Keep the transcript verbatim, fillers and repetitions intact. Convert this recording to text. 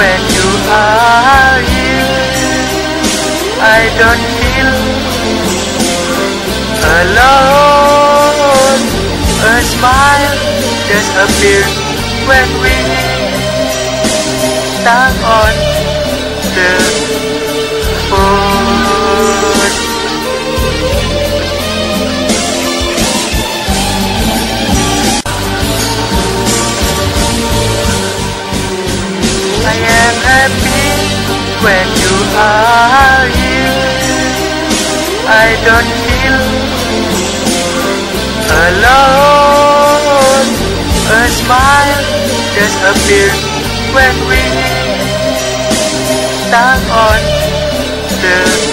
when you are here. I don't feel alone. A smile just appears when we tap on the phone. I am happy when you are here. I don't feel alone. A smile just appears when we tap on the